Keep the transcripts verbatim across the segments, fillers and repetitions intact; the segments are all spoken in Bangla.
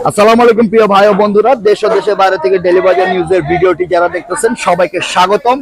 আসসালামু আলাইকুম প্রিয় ভাই ও বন্ধুরা, দেশ ও দেশের বাইরে থেকে ডেইলি বাজার নিউজের ভিডিওটি যারা দেখতেছেন সবাইকে স্বাগতম।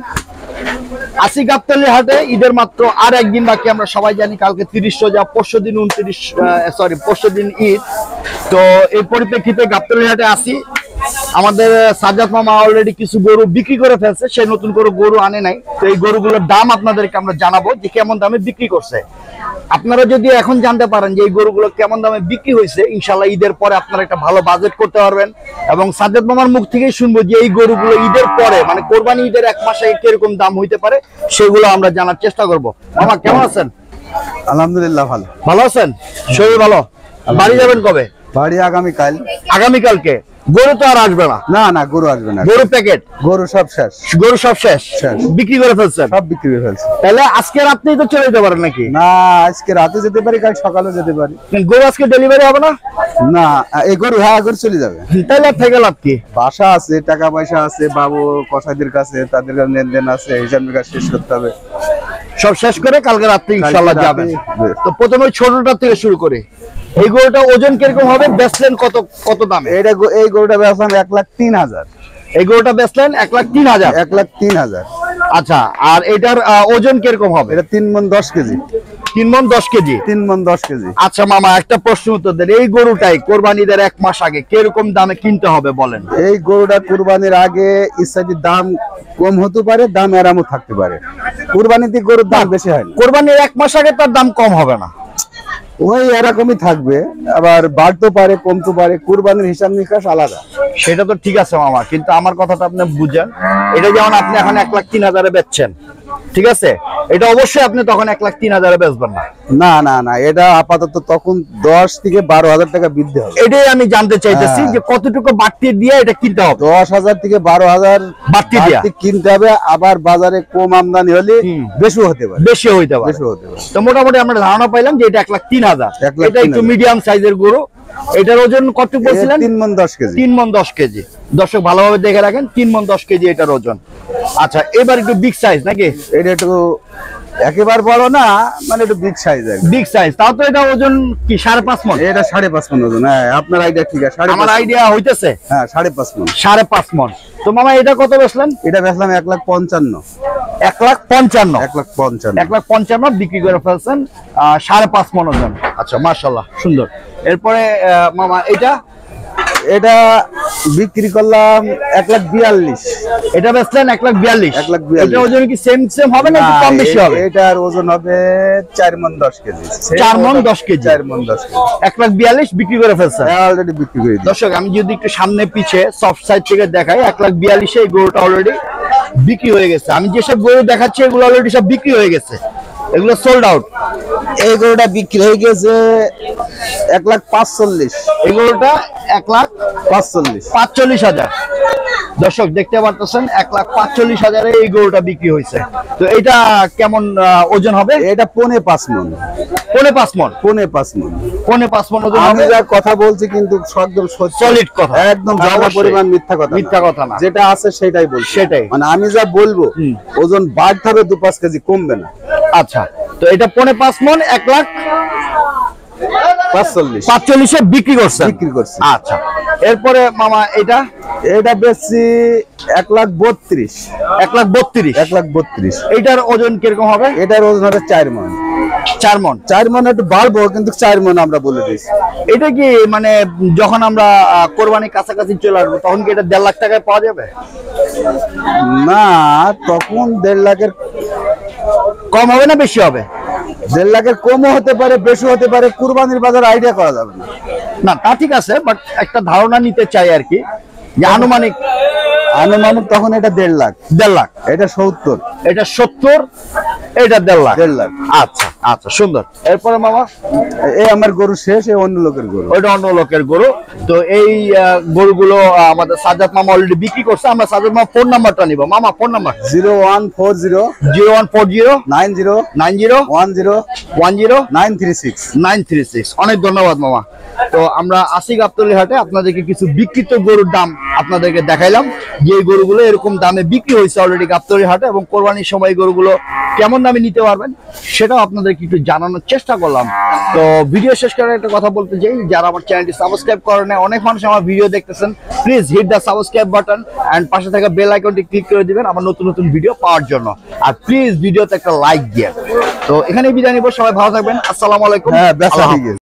আসি গাবতলী হাটে, ঈদের মাত্র আর একদিন বাকি। আমরা সবাই জানি কালকে তিরিশ রোজা, পরশু দিন উনত্রিশ সরি পরশু দিন ঈদ। তো এই পরিপ্রেক্ষিতে গাবতলী হাটে আসি। আমাদের সাজ্জাদ মামা অলরেডি কিছু গরু বিক্রি করে ফেলছে, সে নতুন করে গরু আনে নাই। তো এই গরুগুলোর দাম আপনাদেরকে আমরা জানাবো যে কেমন দামে বিক্রি করছে। আপনারা যদি এখন জানতে পারেন যে এই গরুগুলো কেমন দামে বিক্রি হয়েছে, ইনশাল্লাহ ঈদের পরে আপনারা একটা ভালো বাজেট করতে পারবেন। এবং সাজ্জাদ মামার মুখ থেকেই শুনবো যে এই গরুগুলো ঈদের পরে মানে কোরবানি ঈদের এক মাসে কিরকম দাম হইতে পারে সেগুলো আমরা জানার চেষ্টা করব। মামা কেমন আছেন? আলহামদুলিল্লাহ ভালো। ভালো আছেন? শরীর ভালো? বাড়ি যাবেন কবে? বাড়ি আগামীকাল। আগামীকালকে? গরু তো আর আসবে না? না না, গরু আসবে না। গরু প্যাকেট? গরু সব শেষ। গরু সব শেষ শেষ। বিক্রি করে ফেলছেন? সব বিক্রি করে ফেলছে। তাহলে আজকে রাতেই তো চলে যেতে পারেন নাকি? না, আজকে রাতে যেতে পারি, কাল সকালে যেতে পারি। গরু আজকে ডেলিভারি হবে না? না, এই গরু হ্যাঁ গরু চলে যাবে। তাহলে থেকে লাভ কি? বাসা আছে, টাকা পয়সা আছে, বাবু কসাইদের কাছে, তাদের কাছে লেনদেন আছে, হিসাব নিকাশ শেষ করতে হবে। সব শেষ করে কালকে রাতে ইনশাআল্লাহ যাবেন। তো প্রথমে ছোটটা থেকে শুরু করে এই গরুটা ওজন কিরকম হবে? বেচলেন কত কত দামে? এটা এই গরুটা বেচলাম এক লাখ তিন হাজার। এই গরুটা বেচলেন এক লাখ তিন হাজার? এক লাখ তিন হাজার। আচ্ছা, আর এটার ওজন কিরকম হবে? এটা তিন মণ দশ কেজি। তিন মণ দশ কেজি? তিন মণ দশ কেজি। আচ্ছা মামা, একটা প্রশ্ন উত্তর দেন। এই গরুটাই কোরবানিদের এক মাস আগে কিরকম দামে কিনতে হবে বলেন? এই গরুটা কুরবানির আগে ইচ্ছাটির দাম কম হতে পারে, দাম এরামও থাকতে পারে। কুরবানিতে গরুর দাম বেশি হয় না। কোরবানির এক মাস আগে তার দাম কম হবে না? ওই এরকমই থাকবে, আবার বাড়তে পারে কমতে পারে, কুরবানির হিসাব নিকাশ আলাদা। সেটা তো ঠিক আছে মামা, কিন্তু আমার কথাটা আপনি বুঝেন। এটা যেমন আপনি এখন এক লাখ তিন হাজারে বেচছেন, ঠিক আছে, এটা অবশ্যই আপনি তখন এক লাখ তিন হাজারে বেচবেন না। না না না, এটা আপাতত তখন দশ থেকে বারো হাজার টাকা বৃদ্ধি হবে। এটাই আমি জানতে চাইতেছি যে কতটুকু বাড়তি দিয়ে এটা কিনতে হবে। দশ হাজার থেকে বারো হাজার বাড়তি দিয়ে কিনতে হবে। আবার বাজারে কম আমদানি হলে বেশি হতে পারে, বেশি হইতে পারে, বেশি হতে পারে। তো মোটামুটি আমরা ধারণা পাইলাম যে এটা এক লাখ তিন হাজার। এটা একটু মিডিয়াম সাইজের গরু। এটার ওজন কত বলছিলেন? তিন মণ দশ কেজি। তিন মণ দশ কেজি। দর্শক ভালোভাবে দেখে রাখেন, তিন মণ দশ কেজি এটার ওজন। আচ্ছা, এবার একটু বিগ সাইজ নাকি? এটা একটু একেবারে বড় না, মানে একটু বিগ সাইজ। বিগ সাইজ, তাও তো এটা ওজন কি সাড়ে পাঁচ মণ? এটা সাড়ে পাঁচ মণ ওজন। হ্যাঁ, আপনার আইডিয়া ঠিক আছে। আমার আইডিয়া হইতেছে হ্যাঁ সাড়ে পাঁচ মণ। সাড়ে পাঁচ মণ। তো মামা এটা কত বেচলেন? এটা বেচলাম এক লাখ পঞ্চান্ন। এক লাখ পঞ্চান্ন? এক লাখ পঞ্চান্ন। এক লাখ পঞ্চান্ন বিক্রি করে ফেলছেন সাড়ে পাঁচ মণ ওজন। আচ্ছা, মাশাআল্লাহ, সুন্দর। এরপরে মামা এটা এটা বিক্রি করলাম এক লাখ বিয়াল্লিশ। এটা বেচলেন এক লাখ বিয়াল্লিশ? এক লাখ বিয়াল্লিশ। এটা ওজন কি সেম সেম হবে না একটু কম বেশি হবে? এটার ওজন হবে চার মণ দশ কেজি। চার মণ দশ কেজি? চার মণ দশ কেজি। এক লাখ বিয়াল্লিশ বিক্রি করে ফেলছেন? অলরেডি বিক্রি করে দিয়েছি। দর্শক আমি যদি একটু সামনে পিছে সফট সাইড থেকে দেখাই, এক লাখ বিয়াল্লিশে এই গরুটা অলরেডি বিক্রি হয়ে গেছে। আমি যেসব গরু দেখাচ্ছি এগুলো অলরেডি সব বিক্রি হয়ে গেছে, এগুলো সোল্ড আউট। এই গরুটা বিক্রি হয়ে গেছে এক লাখ পাঁচচল্লিশ। এই গরুটা এক লাখ পাঁচচল্লিশ পাঁচচল্লিশ হাজার। দর্শক দেখতে পারতেছেন এক লাখ পাঁচচল্লিশ হাজারে এই গরুটা বিক্রি হয়েছে। তো এটা কেমন ওজন হবে? এটা পৌনে পাঁচ মণ। পৌনে পাঁচ মণ? পৌনে পাঁচ মণ। পৌনে পাঁচ মণ ওজন। আমি যা কথা বলছি কিন্তু একদম সলিড কথা, একদম জানা পরিমাণ মিথ্যা কথা। মিথ্যা কথা না, যেটা আছে সেটাই বলছি। সেটাই মানে আমি যা বলবো ওজন বাড়তে হবে, দু পাঁচ কেজি কমবে না। আচ্ছা, তো এটা পৌনে পাঁচ মণ এক লাখ পাঁচচল্লিশ পাঁচচল্লিশে বিক্রি করছে? বিক্রি করছে। আচ্ছা, এরপরে মামা এটা এটা বেশি এক লাখ বত্রিশ। এক লাখ বত্রিশ? এক লাখ বত্রিশ। এটার ওজন কিরকম হবে? এটার ওজন হবে চার মণ। চার মণ? চার মণ একটু বাড়বো, কিন্তু চার মণ আমরা বলে দিয়েছি। এটা কি মানে যখন আমরা কোরবানির কাছাকাছি চলে আসবো তখন কি এটা দেড় লাখ টাকায় পাওয়া যাবে? না, তখন দেড় লাখের কম হবে না বেশি হবে? দেড় লাখের কমও হতে পারে, বেশি হতে পারে। কুরবানির বাজার আইডিয়া করা যাবে না। না, তা ঠিক আছে, বাট একটা ধারণা নিতে চাই আর কি, যে আনুমানিক আনুমানিক তখন এটা দেড় লাখ। দেড় লাখ? এটা সত্তর। এটা সত্তর, এটা দেড় লাখ? দেড় লাখ। আচ্ছা আচ্ছা, সুন্দর। এরপরে মামা এই আমার গরু শেষ, এই অন্য লোকের গরু। ওইটা অন্য লোকের গরু। তো এই গরুগুলো আমাদের সাজ্জাদ মামা অলরেডি বিক্রি করছে। আমরা সাজ্জাদ মামা ফোন নাম্বারটা নিব। মামা phone number? Zero one four zero zero one four zero nine zero nine zero one zero one zero nine three six nine three six. অনেক ধন্যবাদ মামা। তো আমরা আসি গাবতলী হাটে আপনাদেরকে কিছু বিক্রিত গরুর দাম আপনাদেরকে দেখাইলাম, যে গরুগুলো এরকম দামে বিক্রি হয়েছে অলরেডি গাবতলী হাটে, এবং কোরবানির সময় গরুগুলো কেমন দামে নিতে পারবেন সেটাও আপনাদেরকে একটু জানানোর চেষ্টা করলাম। তো ভিডিও শেষ করার একটা কথা বলতে চাই, যারা আমার চ্যানেলটি সাবস্ক্রাইব করেন না, অনেক মানুষ আমার ভিডিও দেখতেছেন, please hit the subscribe button and পাশে থাকা বেল আইকনটি ক্লিক করে দিবেন আমার নতুন নতুন ভিডিও পাওয়ার জন্য। আর প্লিজ ভিডিওতে একটা লাইক দিয়ে। তো এখানে বিদায় নিব, সবাই ভালো থাকবেন, আসসালামু আলাইকুম। হ্যাঁ, বেচা আল্লাহ হয়ে গেছে। হাফেজ।